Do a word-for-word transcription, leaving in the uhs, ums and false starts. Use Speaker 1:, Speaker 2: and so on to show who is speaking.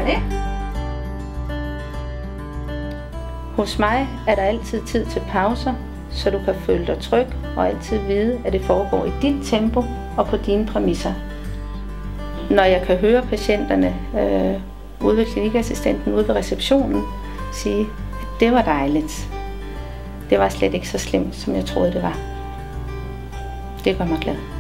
Speaker 1: det. Hos mig er der altid tid til pauser, så du kan føle dig tryg og altid vide, at det foregår i dit tempo og på dine præmisser. Når jeg kan høre patienterne øh, ude ved klinikassistenten, ude ved receptionen, sige, at det var dejligt. Det var slet ikke så slemt, som jeg troede, det var. Det gør mig glad.